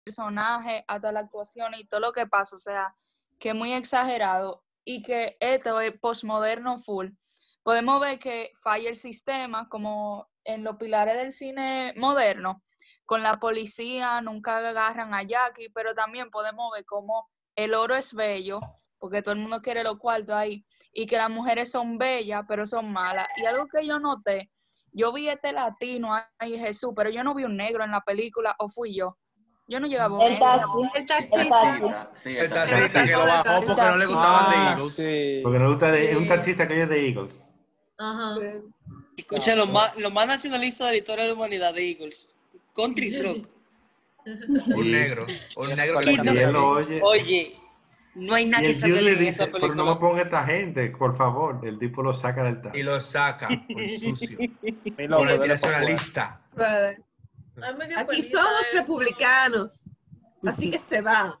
personaje, hasta la actuación y todo lo que pasa, o sea, que es muy exagerado y que esto es postmoderno full. Podemos ver que falla el sistema, como en los pilares del cine moderno, con la policía, nunca agarran a Jackie, pero también podemos ver cómo el oro es bello, porque todo el mundo quiere los cuartos ahí, y que las mujeres son bellas, pero son malas. Y algo que yo noté, yo vi este latino ahí, Jesús, pero yo no vi un negro en la película, o fui yo. Yo no llegaba a un El negro. taxi. El El taxista. taxi. Sí, El el taxista que lo El bajó taxi. porque no le gustaban The Eagles. Sí. Porque no le gusta es un Sí. taxista que es de Eagles. Ajá. Escucha, lo más nacionalista de la historia de la humanidad de Eagles. Country rock. Un negro ¿Qué que Y él lo oye. Oye, no hay nada Y que el tío sacar le en esa dice, pero no película. me ponga esta gente, por favor. El tipo lo saca del taxi. y lo saca por sucio. Mi loco, Por dale pa' nacionalista. Ay, me dio Aquí penita somos eso. republicanos, así que se va.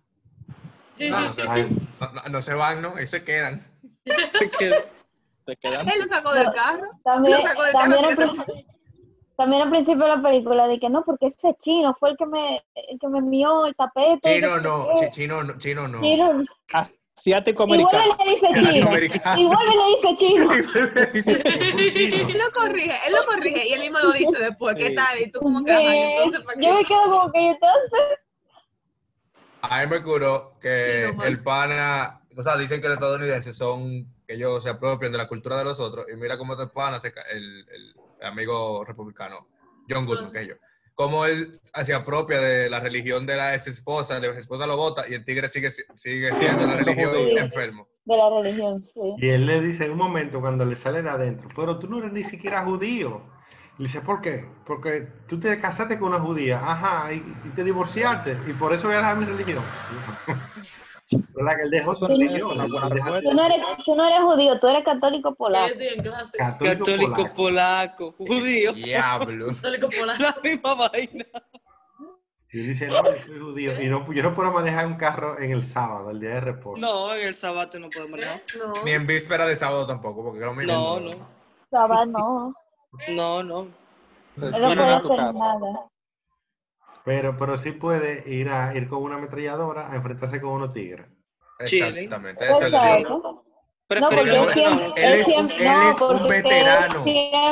No se van, ¿no? Ellos se quedan. Se quedó. Se quedan. Él lo sacó del carro. También, Lo sacó del también, carro, al así que principio, también al principio de la película, de que no, porque ese chino fue el que me envió el tapete. Chino que no, sé qué. chino no. Chino. Asiático Y vuelve americano. y le dice chino. Americano. Y vuelve y le dice chino. él lo corrige y él mismo lo dice después. ¿Qué Sí. tal? Y tú como que, ajá, ¿y entonces para qué? Yo me quedo como que entonces. A mí me curó que Sí, no, el pana, o sea, dicen que los estadounidenses son, que ellos se apropian de la cultura de los otros, y mira cómo este pana, el amigo republicano, John Goodman, que es yo, cómo él se apropia de la religión de la ex esposa lo vota, y el tigre sigue siendo la religión Sí. enfermo. De la religión, sí. Y él le dice en un momento cuando le sale de adentro, pero tú no eres ni siquiera judío. Y le dice, ¿por qué? Porque tú te casaste con una judía, ajá, y te divorciaste, y por eso voy a dejar mi religión. ¿Verdad? Que él dejó su Eso no es religión. una buena él deja- respuesta. Tú no eres judío, tú eres católico Yo polaco. estoy en clase. Católico polaco, judío. Diablo. Católico polaco. La misma vaina. Y él dice, no, yo soy judío, y no, yo no puedo manejar un carro en el sábado, el día de reposo. No, en el sábado no puedo manejar. No. Ni en víspera de sábado tampoco, porque lo mismo. No. Sabá, no. No. Él no Vienen puede a tu hacer casa. nada. Pero sí puede ir con una ametralladora a enfrentarse con unos tigres. Exactamente, eso es lo que Exacto. digo. No, Preferible porque Él no. es- él él siempre, es un porque veterano.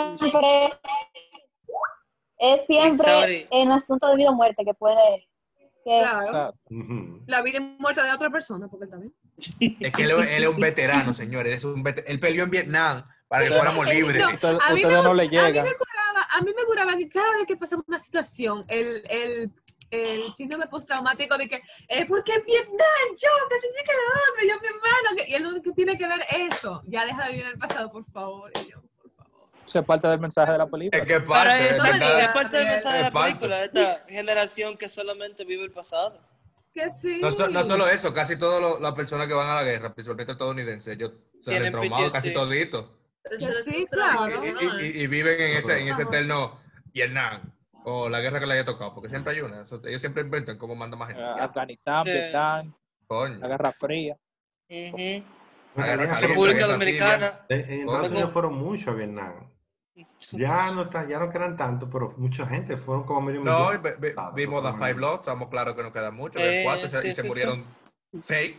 Es siempre Sorry. en asunto de vida o muerte que puede. Que, Claro. Exacto. Ujú. La vida y muerte de otra persona, porque él también. Es que él es un veterano, señores. Él peleó en Vietnam para que fuéramos libres. No, Ustedes a mí no le A mí llegan. me curaba que cada vez que pasaba una situación, el síndrome postraumático de que, ¿por qué en Vietnam? Yo, que sé yo que lo otro, yo mi hermano, y él lo que tiene que ver eso. Ya deja de vivir en el pasado, por favor. Y yo, por favor. Eso es parte del mensaje de la película. Es que Para parte, eso no me es digas. parte del mensaje de la Es parte. película, de esta generación que solamente vive el pasado. Que sí. no solo eso, casi todas las personas que van a la guerra, principalmente estadounidenses, ellos salen Tienen traumados casi PTSD. toditos. Pero Sí, se les sí, gusta claro. la vida, ¿no? Y viven en ese eterno Vietnam o la guerra que le haya tocado, porque siempre hay una. Ellos siempre inventan cómo manda más gente. Afganistán, Sí. Vietnam, Coño. la Guerra Fría. Ujú. La guerra caliente, República la guerra Dominicana. En Estados Coño. Unidos fueron muchos a Vietnam. Ya no quedan tanto, pero mucha gente, fueron como medio No, millón. vimos The Five Bloods, estamos claros que nos quedan muchos, de 4 y sí, se sí, murieron 6.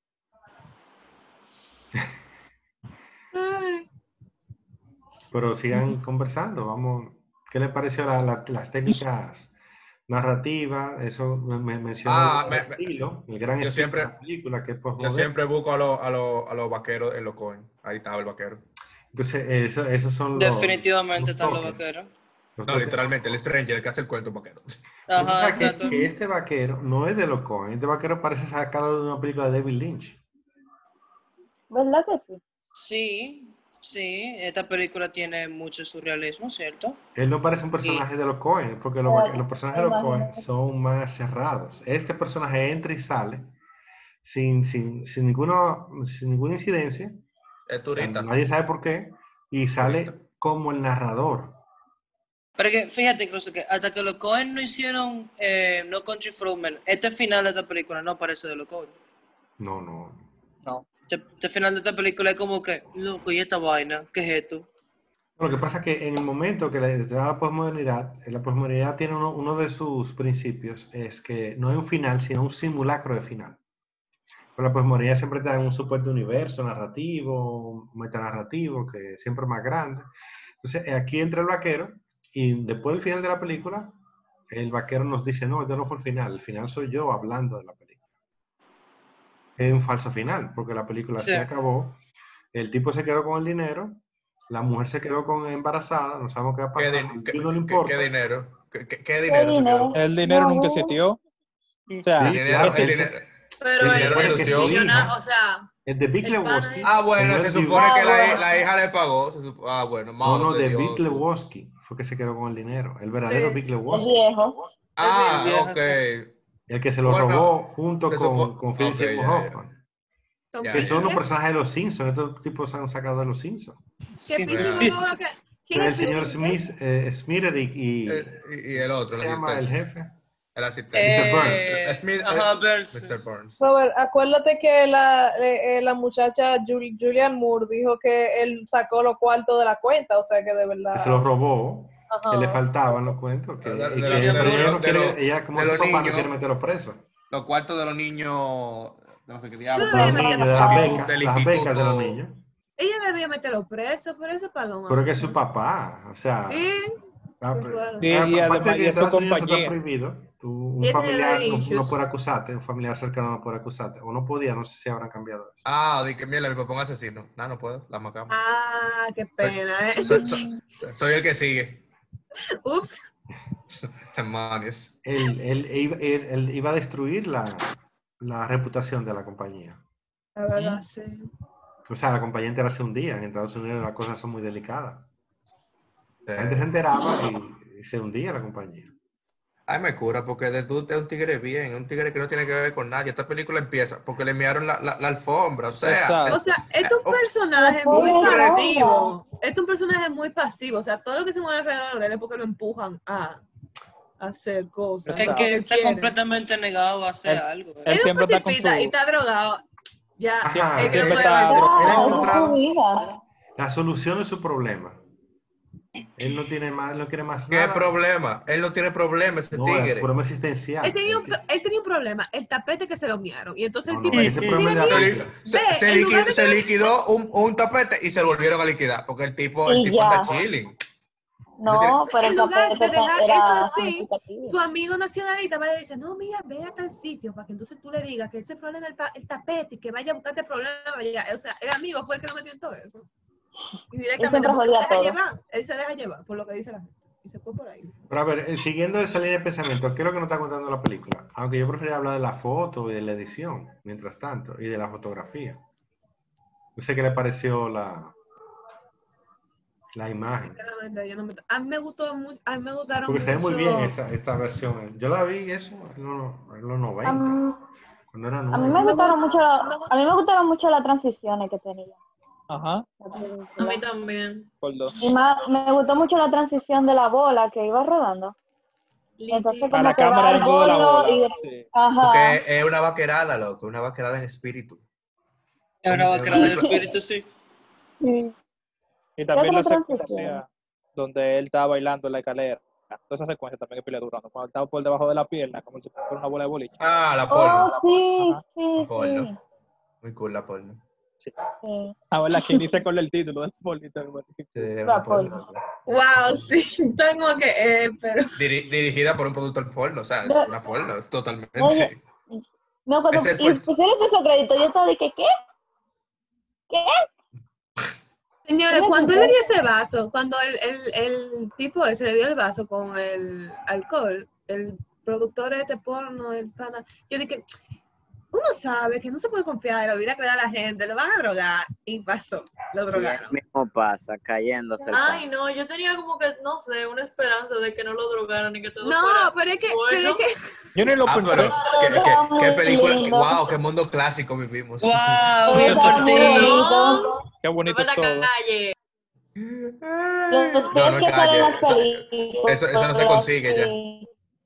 Ay, Pero sigan conversando, vamos. ¿Qué les pareció las técnicas narrativas? Eso me menciona el estilo, el gran yo estilo siempre- de la película, que es Yo postmoderno. siempre busco a los vaqueros en los coins. Ahí estaba el vaquero. Entonces, esos son Definitivamente están los toques, vaqueros. los No, toques. literalmente, el Stranger, el que hace el cuento vaquero. Ajá, Resulta exacto. que este vaquero no es de los Coen, este vaquero parece sacado de una película de David Lynch. ¿Verdad que sí? Sí, esta película tiene mucho surrealismo, ¿cierto? Él no parece un personaje de los Coen, porque los personajes de los Coen son más cerrados. Este personaje entra y sale sin ninguna incidencia. Es turista. Nadie sabe por qué. Y sale Turista. como el narrador. Pero que fíjate incluso que hasta que los Coen no hicieron No Country for Old Men, este final de esta película no parece de los Coen. No. No. Este final de esta película es como que, loco, ¿y esta vaina? ¿Qué es esto? Lo que pasa es que en el momento que le da la posmodernidad tiene uno de sus principios, es que no hay un final, sino un simulacro de final. Pero la posmodernidad siempre está en un supuesto universo narrativo, metanarrativo, que siempre es más grande. Entonces, aquí entra el vaquero, y después del final de la película, el vaquero nos dice, no, esto no fue el final soy yo hablando de la película. Es un falso final, porque la película Sí. se acabó, el tipo se quedó con el dinero, la mujer se quedó embarazada, no sabemos qué va a ¿Qué, pasar, din- a él no le qué- importa. qué dinero? ¿Qué ¿Qué dinero se quedó? dinero? El dinero No. nunca existió. O sea, Sí, El dinero, claro, el ese- dinero. Pero El el, dinero el de su millonario, hija. o sea, Es de Big el pana Lebowski. ese. Ah, bueno, No se es de- supone que bueno. la hija le pagó. Ah, bueno, No, madre no, de de Dios. Big Lebowski fue que se quedó con el dinero. El verdadero Sí. Big El Lebowski. viejo. Ah, viejo, ok. sí. El que se lo Bueno, robó junto se con Philip ok, Seymour ya. Hoffman. ¿Con Ya, Que quién? son unos ¿Qué? personajes de los Simpsons. Estos tipos se han sacado de los Simpsons. ¿Qué Sí, piso sí. no que- ¿Quién El es señor Piso? Smith, Smitterick y Y el otro, ¿cómo el se llama el asistente. jefe? El asistente. Mr. Burns. Smith, Ajá, Burns. Mr. Burns. Robert, acuérdate que la muchacha Julianne Moore dijo que él sacó los cuartos de la cuenta, o sea que de verdad. Que se los robó. Ajá. Que le faltaban los cuentos. Que, De- y de que los- ella, de pero ella los- no de quiere, los- ella como de su los papá no niños. quiere meterlo preso. Los cuartos de los niños. No sé qué diablo. Yo De los debería niños, meter de las preso. becas, Del las becas de los instituto. niños. Ella debía meterlo preso, pero ese paloma. Pero que es su papá. O sea, Sí. Y además, aparte de que y en es su Estados Unidos eso está compañía. prohibido. Un Ella tiene familiar daddy no issues. puede acusarte, un familiar cercano no puede acusarte. O no podía, no sé si habrán cambiado eso. Ah, di que mierda, mi papá es un asesino. No puedo. La macama. Ah, qué pena, ¿eh? Soy el que sigue. Ups. Demonios. Él iba a destruir la reputación de la compañía. La verdad, sí. O sea, la compañía entera se hundía. En Estados Unidos las cosas son muy delicadas. La gente se enteraba y se hundía la compañía. Ay, me cura, porque The Dude es un tigre bien, un tigre que no tiene que ver con nadie. Esta película empieza porque le enviaron la alfombra, o sea. Exacto. O sea, es un personaje muy Pobre pasivo. Es un personaje muy pasivo. O sea, todo lo que se mueve alrededor de él es porque lo empujan a hacer cosas. Es Exacto. que Él está quiere. completamente negado a hacer Él- algo. él Él es un siempre está con pacifista su- y está drogado. Ya, Ajá, es que no siempre puede está bailar. Él ha Esa es encontrado su vida. la solución de su problema. Él no tiene más, no quiere más ¿Qué nada. problema? Él no tiene problema, ese No, es tigre. un problema existencial. Él tenía un problema, el tapete que se lo miaron. Y entonces No, el no, tipo ese problema "Sí, es de la mira, risa. en lugar de Se que- liquidó un tapete y se lo volvieron a liquidar, porque el tipo Y ya. anda chilling. No, pero en el lugar tapete de dejar era eso así, significativo. su amigo nacionalista va y dice, no, mira, ve a tal sitio, para que entonces tú le digas que ese problema es el tapete y que vaya a buscarte problemas. O sea, el amigo fue el que lo metió en todo eso. Y directamente, siempre porque jodía todo. él se deja llevar, por lo que dice la gente. Y se fue por ahí. Pero a ver, siguiendo esa línea de pensamiento, ¿qué es lo que nos está contando la película? Aunque yo preferiría hablar de la foto y de la edición, mientras tanto, y de la fotografía. No sé qué le pareció la imagen. Sinceramente, yo no me- a mí me gustó mucho, a mí me gustaron Porque se ve muy mucho- bien esta versión. Yo la vi eso en los 90, cuando era A mí nueva. a mí me gustaron mucho las transiciones que tenía. Ajá, la película. A mí también. por dos. Y más, me gustó mucho la transición de la bola que iba rodando. Entonces, A como la que va cámara al dentro de la bolo bola. y Sí. ajá. Porque es una vaquerada, loco, una vaquerada en espíritu. Es una vaquera del espíritu, sí. Sí. Y también la otra secuencia transición? donde él estaba bailando en la escalera. Toda esa secuencia también es pila durando. Cuando estaba por debajo de la pierna, como si fuera una bola de boliche. Ah, la porno. Oh, sí, Ajá. sí, Porno. sí. Muy cool la porno. Sí. Ah, ¿verdad? Que inicia con el título del bolito. Sí, es La una porno. Wow, sí, tengo que, pero... Dirigida por un productor porno, o sea, es una porno, es totalmente. Oye, no, cuando Ese fue el- pusieron esos créditos, yo estaba de que, ¿qué? Señores, Tiene cuando él sentido. le dio ese vaso, cuando el tipo ese le dio el vaso con el alcohol, el productor de este porno, el pana, yo dije, uno sabe que no se puede confiar de la vida que da la gente, lo van a drogar, y pasó, lo Y el drogaron. mismo pasa, cayéndose el Ay, pan. no, yo tenía como que, no sé, una esperanza de que no lo drogaran y que todo No, fuera pero es que, bueno. Yo ni lo Ah, pensé. pero qué película, lindo. wow, qué mundo clásico vivimos. ¡Wow! Bien Está por muy ti. bonito. Qué Me bonito es falta todo. calle. Los No, tres no que es salen en las calle. películas. Eso no se consigue ya. sí.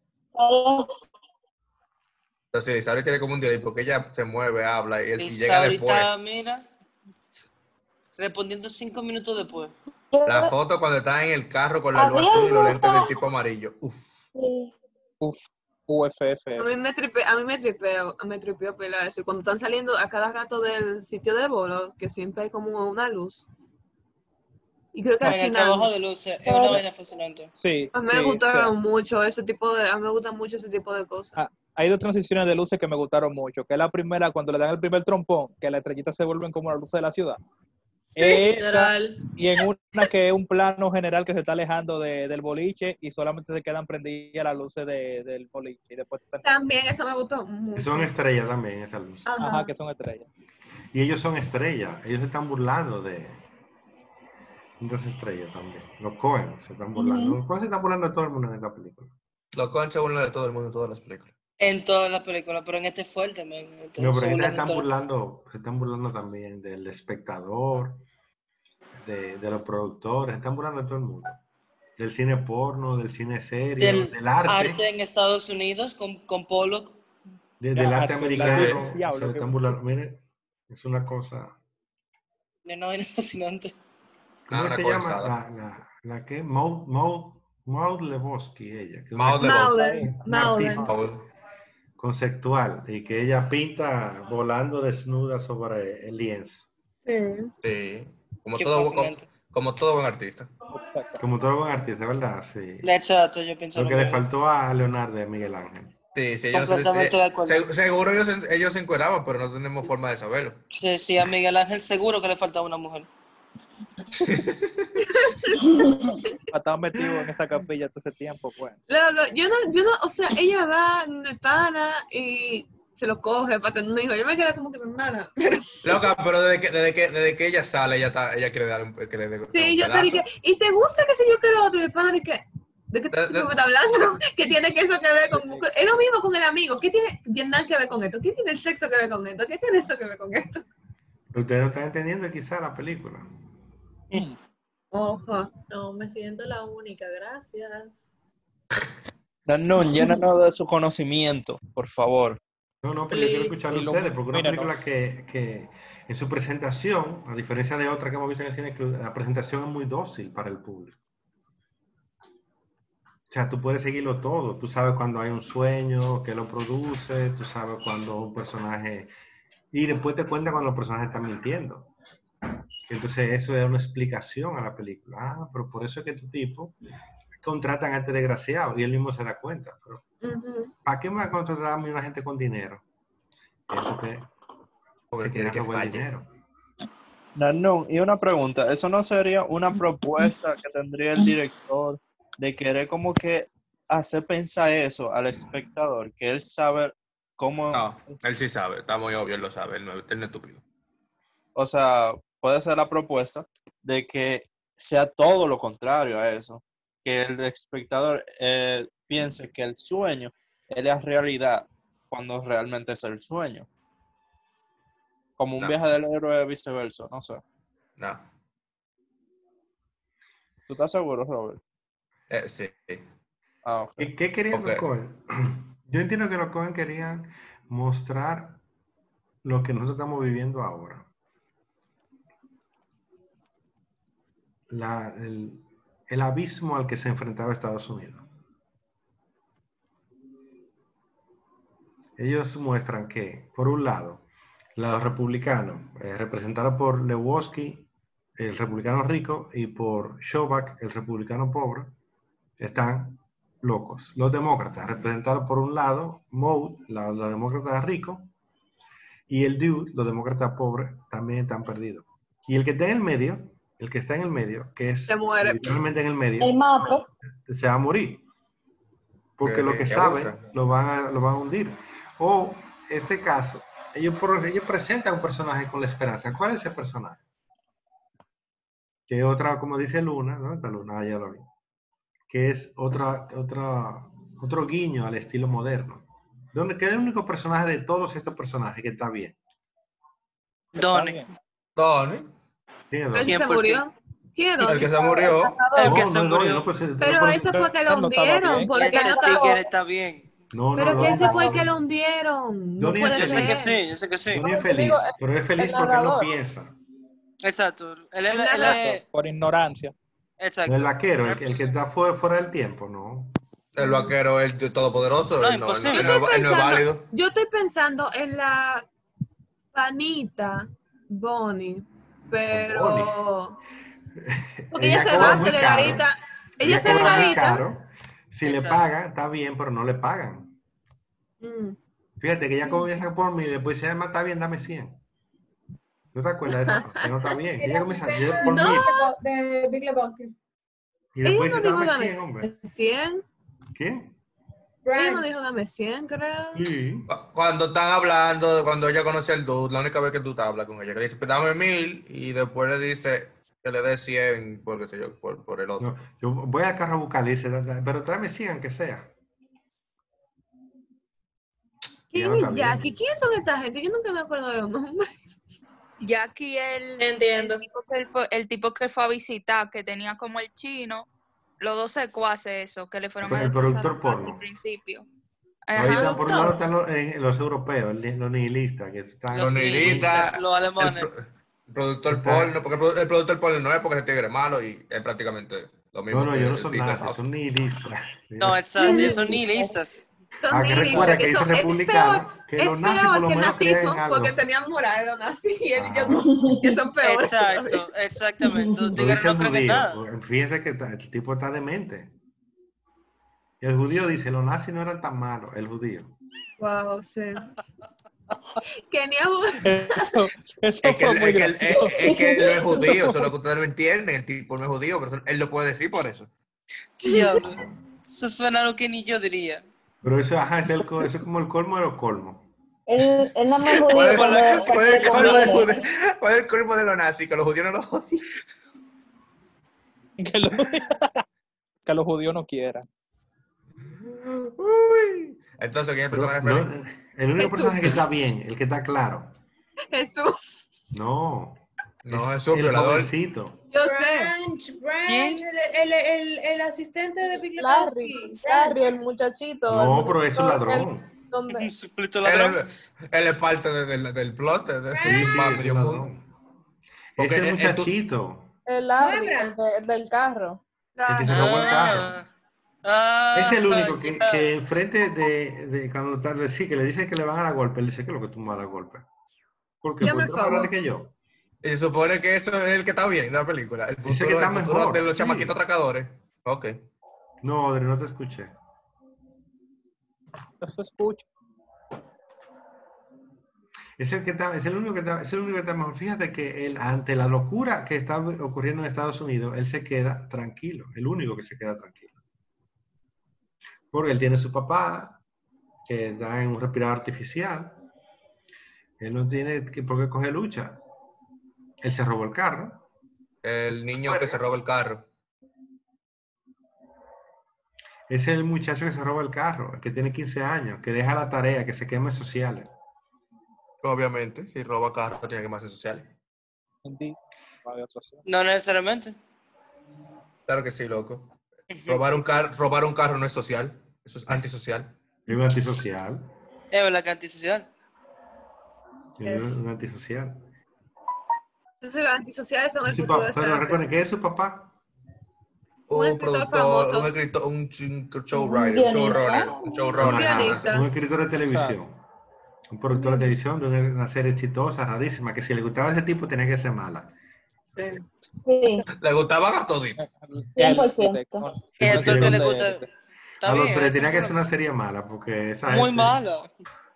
Entonces, Sauri tiene como un día porque ella se mueve, habla y Y llega después. ahorita, mira, respondiendo 5 minutos después. La foto cuando está en el carro con la luz Había azul y los lentes del alguna- tipo amarillo. Uf. Sí. Uf, UFF. A mí me tripeó pela eso. Y cuando están saliendo a cada rato del sitio de bolo, que siempre hay como una luz. Y creo que al En el final trabajo de luces es una vaina fascinante. Sí, a mí sí, me o sea, gustaron mucho ese tipo de, a mí me gustan mucho ese tipo de cosas. hay dos transiciones de luces que me gustaron mucho, que es la primera cuando le dan el primer trompón, que las estrellitas se vuelven como las luces de la ciudad. Esa, Literal. y en una que es un plano general que se está alejando del boliche y solamente se quedan prendidas las luces del boliche. Y después También eso me gustó mucho. Son estrellas también, esa luz. Ajá, que son estrellas. Y ellos son estrellas. Ellos se están burlando de esas estrellas también. Los Coen se están burlando. Los Coen se están burlando de todo el mundo en esta película. Los conchas uno de todo el mundo en todas las películas. En todas las películas, pero en este fuerte, man. No, pero ahorita se están burlando también del espectador, de los productores, se están burlando de todo el mundo. Del cine porno, del cine serio, del arte. En Estados Unidos con Pollock. Del arte americano. Diablo, Se están burlando. Miren, es una cosa. De una vaina fascinante. ¿Cómo Una se cosa, llama? La que Maud Lebowski, ella. Que es una Maud Lebowski. una artista conceptual y que ella pinta volando desnuda sobre el lienzo. Sí. Como Qué todo, fascinante. como todo buen artista. Como todo buen artista, ¿verdad? Sí. Exacto, yo pienso Lo que lo le mismo. faltó a Leonardo y a Miguel Ángel. Sí, sí, ellos, Completamente de acuerdo. seguro ellos se encueraban, pero no tenemos forma de saberlo. Sí, sí, a Miguel Ángel seguro que le faltaba una mujer. Estaba metido en esa capilla todo ese tiempo, pues. Yo no, o sea, ella va donde Tana y se lo coge para tener un hijo. Yo me quedé como que mi hermana. Loca, pero desde que ella sale, ella quiere dar un Sí, yo sé, pedazo. y te gusta que sé yo que lo otro, y el pana de que, ¿de qué tú me estás hablando? ¿Qué tiene que eso que ver con? Es lo mismo con el amigo. ¿Qué tiene nada que ver con esto? ¿Qué tiene el sexo que ver con esto? ¿Qué tiene eso que ver con esto? Ustedes no están entendiendo quizá la película. Ojo. No, me siento la única, gracias. No, llénanos de su conocimiento, por favor. No, pero yo quiero escuchar a Sí, ustedes, porque una míranos. película que en su presentación, a diferencia de otra que hemos visto en el Cine Club, la presentación es muy dócil para el público. O sea, tú puedes seguirlo todo. Tú sabes cuando hay un sueño, que lo produce, tú sabes cuando un personaje... Y después te cuenta cuando los personajes están mintiendo. Entonces eso es una explicación a la película. Ah, pero por eso es que este tipo contratan a este desgraciado y él mismo se da cuenta. Pero, ¿para qué me va a contratar a mí una gente con dinero? Porque quiere que robar falle. dinero. No, y una pregunta, ¿eso no sería una propuesta que tendría el director de querer como que hacer pensar eso al espectador, que él sabe cómo... No, él sí sabe, está muy obvio, él lo sabe, él no es estúpido. O sea, puede ser la propuesta de que sea todo lo contrario a eso, que el espectador piense que el sueño es la realidad cuando realmente es el sueño. Como un No. viaje del héroe viceversa, no sé. No. ¿Tú estás seguro, Robert? Sí. Ah, ok. ¿Qué querían Ok. los Coen? Yo entiendo que los Coen querían mostrar lo que nosotros estamos viviendo ahora. El abismo al que se enfrentaba Estados Unidos. Ellos muestran que, por un lado, los republicanos, representados por Lebowski, el republicano rico, y por Schobach, el republicano pobre, están locos. Los demócratas, representados por un lado, Maud, los demócratas ricos, y el Dude, los demócratas pobres, también están perdidos. Y el que está en el medio, que es Se muere. literalmente en el medio, El mapa. se va a morir. Porque lo que saben abusa. lo van a hundir. O, este caso, ellos presentan un personaje con la esperanza. ¿Cuál es ese personaje? Que otra, como dice Luna, ¿no? Esta Luna, ya lo vi. Que es otro guiño al estilo moderno. Que es el único personaje de todos estos personajes que está bien. Donnie. Donnie. ¿Quién es ¿Quién se 100%. murió? ¿Quién es El Donnie? que se murió. El que se murió. Pero eso fue que lo No estaba hundieron. bien. Porque Ese no estaba... tigre está bien. Pero que ese fue el que lo hundieron. No Donnie puede Yo sé ser. que sí, yo sé que sí. Donnie es feliz, pero es feliz porque no piensa. Exacto. Él El es Por ignorancia. Exacto. El vaquero, el que Entonces, está fuera del tiempo, ¿no? El vaquero es el todopoderoso. No, él no, imposible. él no es válido. Yo estoy pensando en la panita Bonnie, pero porque ella se cobra va, muy se caro. delgadita. Ella se cobra muy delgadita. caro. Si le Exacto. pagan, está bien, pero no le pagan. Mm. Fíjate que ella comienza por mí y después se llama, está bien, dame 100. ¿No te acuerdas de eso? Que no está bien. Ella comienza por No. mí De Big Lebowski. y Ella después no dice, dijo dame dame 100, hombre. 100. ¿Qué? Ella no dijo dame 100, creo. Sí. Cuando están hablando, cuando ella conoce al dude, la única vez que el dude habla con ella, que le dice, "Pues dame 1000", y después le dice que le dé 100 por, qué sé yo, por el otro. No, yo voy al carro a buscarle y dice, pero tráeme 100 aunque sea. Y ya ¿Quién no está es bien. Jackie? ¿Quiénes son esta gente? Yo nunca me acuerdo de los nombres. Jackie, el Entiendo. el tipo que fue a visitar, que tenía como el chino, los dos secuaces, eso, que le fueron a El destrozar productor la casa porno. al principio. Ahorita Ajá. por un lado están los europeos, los nihilistas, que están Los Los nihilistas, nihilistas, los alemanes. el productor Está- porno, porque el productor porno no es porque ese tigre es malo y es prácticamente lo mismo No, que ellos no el son Big nazis, Lebowski. son nihilistas. No, exacto, ellos son nihilistas. Son Ah, que nihilistas, recuerda que que dice son, es republicano peor, que los es nazis por peor lo que el menos crean en nazismo, algo. porque tenían moral los nazis y ellos Ajá. no, que son peores. Exacto, exactamente. Los Lo tigres dice no el creen en judío. nada. Fíjense que el tipo está demente. Y el judío dice, los nazis no eran tan malos, el judío. Wow, sí. Que ni abu- Eso Es que, fue muy gracioso. es que él no es judío, eso es lo que ustedes no entienden. El tipo no es judío, pero él lo puede decir por eso. Diablo. Eso suena a lo que ni yo diría. Pero eso, ajá, eso es como el colmo de los colmos. Él no me ¿Cuál judío es, cuando cuál es el le colmo de conviene. cuál es el colmo de los nazis? Que los judíos no los odian. Que, lo- que los judíos no quieran. Uy. Entonces, ¿quién es el Pero personaje no, feliz? el único Jesús. personaje que está bien, el que está claro. Jesús, No. No, es un el violador. jovencito. yo sé. Branch, el asistente de Big Larry, Lebowski. Larry, el muchachito. No, pero es un ladrón. Donde, Un suplito ladrón. Él es parte del plot de Sí, ese sí, mapa es medio un mundo. ladrón. Porque Es el el muchachito, el Larry, Nuebra. el del carro. el que se robó el carro. Es el único ya. que enfrente de cuando tal sí, que le dice que le van a dar golpe, él dice que es lo que tú me vas a dar golpe. ¿Por qué? Llame Porque el tú eres más grande favor. que yo. y se supone que eso es el que está bien en la película. El Dice que futuro, está el futuro mejor, de los sí. chamaquitos atracadores. Ok. No, Audrey, no te escuché. Eso escucha. Es el que está, es el único que está, es el único que está mejor. Fíjate que él, ante la locura que está ocurriendo en Estados Unidos, él se queda tranquilo, el único que se queda tranquilo. Porque él tiene su papá, que está en un respirador artificial. Él no tiene por qué coger lucha. Él se robó el carro. El niño que se roba el carro. Ese es el muchacho que se roba el carro, el que tiene 15 años, que deja la tarea, que se quema en sociales. Obviamente, si roba carro, tiene que más ser sociales. No había otra opción. No necesariamente. Claro que sí, loco. Robar un carro no es social. Eso es antisocial. Es un antisocial. Es verdad que antisocial. Es un antisocial. Entonces los antisociales son el Su futuro papá, de esta pero nación. recuerden que es su papá. Un escritor famoso. un escritor, un showwriter, un showrunner. Un guionista. Un escritor de televisión. Un productor de televisión de una serie exitosa, rarísima, que si le gustaba ese tipo tenía que ser mala. Sí. Sí, Le gustaban a toditos. 100%. Y a Sí, todo el que le sí, gusta. Está A los bien. tres eso tenía que es ser una serie mala, porque esa muy gente, mala.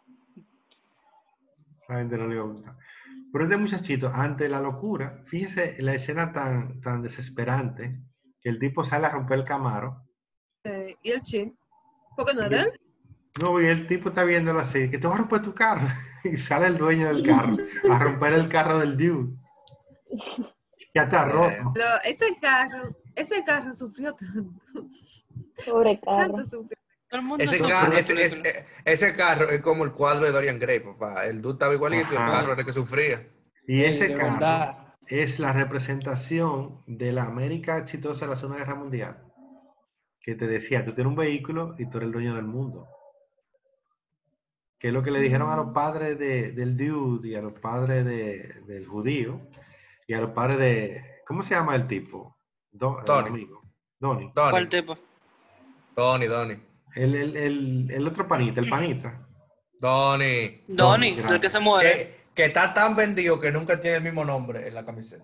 esa gente no le iba a gustar. Pero este muchachito, ante la locura, fíjese la escena tan desesperante, que el tipo sale a romper el camaro. ¿Y el chin? ¿Por qué no es de él? No, y el tipo está viéndolo así, que te va a romper tu carro. Y sale el dueño del carro a romper el carro del dude. Ya está roto. Ese carro sufrió tanto. Pobre carro. Tanto sufrió. Todo el mundo Ese, sufre ca- en la ese- película. ese carro es como el cuadro de Dorian Gray, papá. El dude estaba igualito y el Ajá. carro era el que sufría. Y ese de carro verdad. es la representación de la América exitosa de la Segunda Guerra Mundial. Que te decía, tú tienes un vehículo y tú eres el dueño del mundo. Que es lo que le dijeron a los padres del dude y a los padres del judío y a los padres de, ¿cómo se llama el tipo? El Tony. amigo. Donnie. ¿Cuál Donnie. tipo? Donnie. El otro panita, el panita. Donnie. Donnie, gracias. el que se muere. Que está tan vendido que nunca tiene el mismo nombre en la camiseta.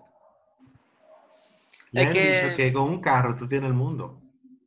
Le Es han que- dicho que con un carro tú tienes el mundo.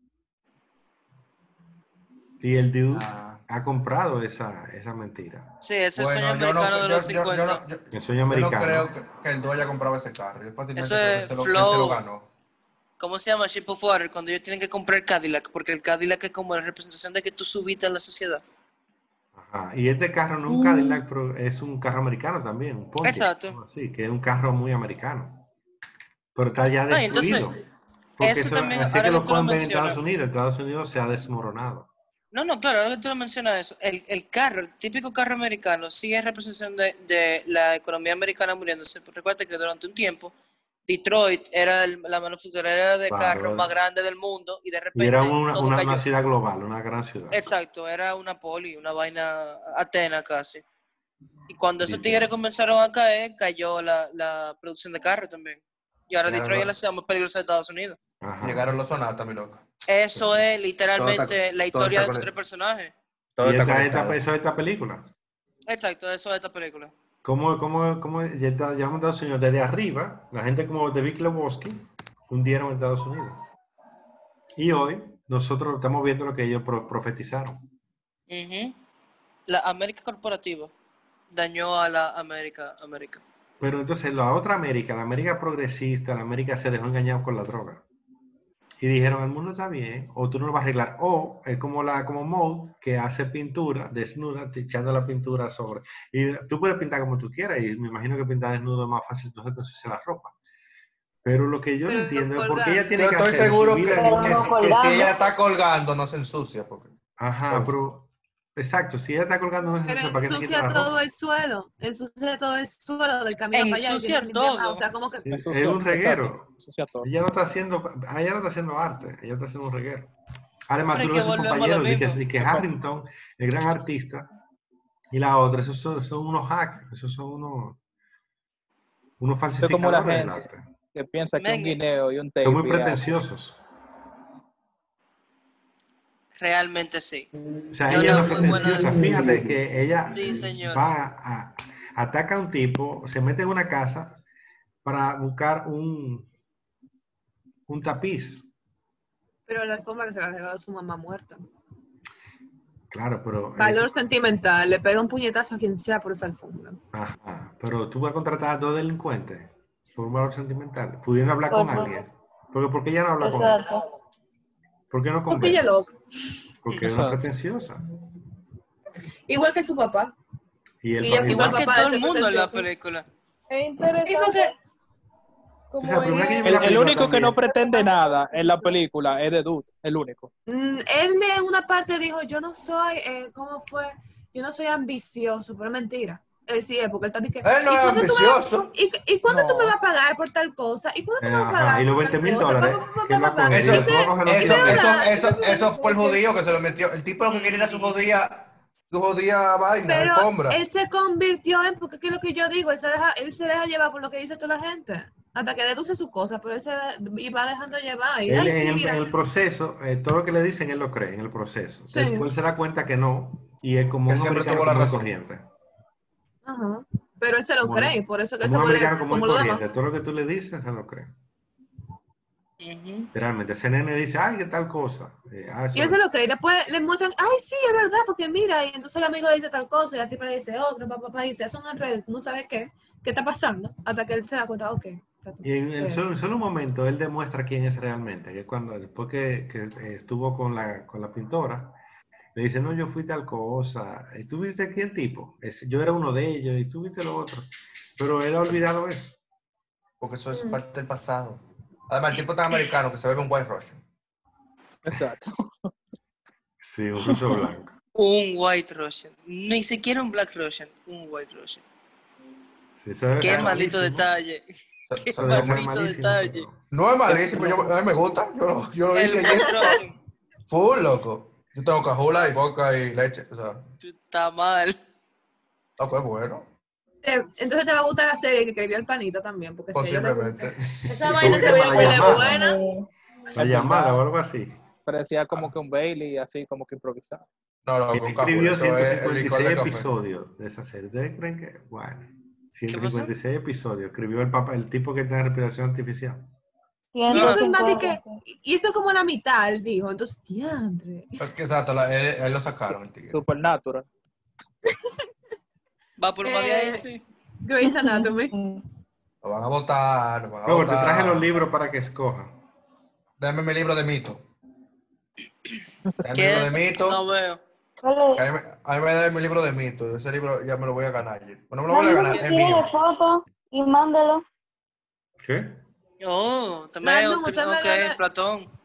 Y el dude ha comprado esa mentira. Sí, es el Bueno, sueño yo no, americano de los yo 50. no- El sueño yo no americano. creo que el Dúo haya comprado ese carro. Yo fácilmente Eso creo es que se flow. lo ganó. ¿Cómo se llama? Ship of Water, cuando ellos tienen que comprar Cadillac, porque el Cadillac es como la representación de que tú subiste a la sociedad. Ajá. Y este carro no es un Cadillac, pero es un carro americano también, un Pontiac. Exacto. Sí, que es un carro muy americano. Pero está ya Ah, entonces, destruido. Porque eso también, así ahora que lo que tú lo cogen en mencionas. Estados Unidos. En Estados Unidos se ha desmoronado. No, claro, ahora que tú lo mencionas eso, el carro, el típico carro americano, sí es representación de la economía americana muriéndose. Recuerda que durante un tiempo, Detroit era la manufacturera de Claro. carros más grande del mundo y de Y repente era todo una cayó. ciudad global, una gran ciudad. Exacto, era una poli, una vaina Atena casi. Y cuando esos Literal. tigres comenzaron a caer, cayó la producción de carros también. Y ahora Claro, Detroit es no. la ciudad más peligrosa de Estados Unidos. Ajá. Llegaron los Sonata, mi loco. Eso es literalmente Todo está- la todo historia está de estos conectado. 3 personajes. Todo Y está esta conectado. empezó esta película. Exacto, eso es esta película. ¿Cómo ya llevamos Estados Unidos desde arriba? La gente como de Big Lebowski hundieron Estados Unidos. Y hoy nosotros estamos viendo lo que ellos profetizaron. Ujú. La América corporativa dañó a la América. Pero entonces la otra América, la América progresista, la América se dejó engañar con la droga. Y dijeron, el mundo está bien, o tú no lo vas a arreglar. O es como Maud, que hace pintura, desnuda, echando la pintura sobre. Y tú puedes pintar como tú quieras, y me imagino que pintar desnudo es más fácil, entonces te ensucias la ropa. Pero lo que yo no Pero entiendo es por qué colgar. ella tiene Yo que estoy hacer seguro su que, vida que en- no si colgando. ella está colgando no se ensucia. Porque... Ajá, pero... Exacto, si ella está colgando no se Pero ensucia, ¿para qué se quita ensucia la todo ropa? el suelo, ensucia todo el suelo del camino para allá. y Ensucia tiene que limpiar más. todo. O sea, como que Es Ensucia, un reguero. exacto, ensucia todo. Ella no está haciendo arte, ella está haciendo un reguero. Además, Pero tú es lo que ves sus volvemos a lo compañeros, mismo. de que Harrington, el gran artista, y la otra, esos son unos hackers, esos son unos Eso es como la falsificadores del gente arte. que piensa que un Men, guineo y un tape Son muy y arte. pretenciosos. Realmente sí. O sea, Yo ella una no es muy buena- pretenciosa. Fíjate que ella Sí, señor. ataca a un tipo, se mete en una casa para buscar un tapiz. pero la alfombra que se la regaló su mamá muerta. Claro, pero... Valor sentimental, le pega un puñetazo a quien sea por esa alfombra. Ajá, pero tú vas a contratar a dos delincuentes por un valor sentimental, pudiendo hablar con Ajá. alguien. ¿Por qué ella no habla con él? Exacto. ¿Por qué no Porque conversa? ella es loca. Porque es una Exacto. pretenciosa. Igual que su papá. Y el Y ella papá- Igual que papá todo de el ser mundo en la pretencioso. película. Es Y interesante porque O como sea, pero mira que yo vi la El película único que no también. pretende nada en la película es The Dude, el único. él en una parte dijo, yo no soy, ¿cómo fue? Yo no soy ambicioso, pero es mentira. Él sí es, porque él está diciendo, Él no es ambicioso. ¿y cuándo tú No. me vas a pagar por tal cosa? ¿Y cuándo tú me vas a Ajá, pagar y los por 20 tal mil cosa? dólares. ¿Quién va a coger? Eso- Y después va a coger los Eso, 20. eso fue el judío que se lo metió. El tipo lo que quería era su jodía vaina, Pero alfombra. él se convirtió en, porque es lo que yo digo, él se deja llevar por lo que dice toda la gente. Hasta que deduce sus cosas, pero él se y va dejando llevar. Y, Él, ay, sí, en mira. el proceso, todo lo que le dicen, él lo cree en el proceso. Sí. Después se da cuenta que no, y es como Él un siempre americano tuvo la común y razón. corriente. Ajá. Pero él se lo Como cree, y por eso que Como eso un huele americano común como y lo demás. corriente. Todo lo que tú le dices, se lo cree. Ujú. Realmente, ese nene dice, ay, qué tal cosa. Eso Y él se lo cree, y después le muestran, ay, sí, es verdad, porque mira, y entonces el amigo le dice tal cosa, y la tipa le dice otra, papá, y se hace un enredo, tú no sabes qué está pasando, hasta que él se da cuenta, ok. Y en solo un momento él demuestra quién es realmente, que cuando después que estuvo con la pintora, le dice, no, yo fui tal cosa, y tú viste quién tipo, yo era uno de ellos, y tú viste lo otro, pero él ha olvidado eso. Porque eso es parte del pasado. Además, el tipo tan americano que se bebe un White Russian. Exacto. Sí, un ruso blanco. Un White Russian. Ni siquiera un Black Russian. Un White Russian. Sí, eso debe Qué ser maldito malísimo. detalle. Qué Eso debe ser maldito malísimo, detalle. pero- No es malísimo, a mí me gusta. Yo lo El hice White ayer. Russian. Full, loco. Yo tengo cajula y vodka y leche. O sea, Está mal. ok, bueno. Entonces te va a gustar la serie que escribió el panito también, porque si a ella le gusta. Posiblemente. Esa vaina se veía muy buena. La llamada o algo así. Parecía como que un Bailey, así como que improvisado. No, no, Él con escribió eso es el licor 156 de café. episodios de esa serie. ¿Ustedes creen que? Bueno, ¿Qué pasó? 156 episodios. Escribió el tipo que tiene respiración artificial. Y eso es más de 150. que, y eso como la mitad, él dijo. Entonces, diantre. Es que exacto, él lo sacaron. El tigre. Supernatural. Va por más de ahí, sí. Grey's Anatomy. Lo van a votar, lo van a Luego te votar. traje los libros para que escoja. Dame mi libro de mito. Dame mi ¿Qué libro es? de mito. No veo. Que a mí me da mi libro de mito. Ese libro ya me lo voy a ganar. Bueno, me lo voy a ganar, es Tiene mío. foto y mándalo. ¿Qué? Oh, también, Random, usted me ok, gana. Platón.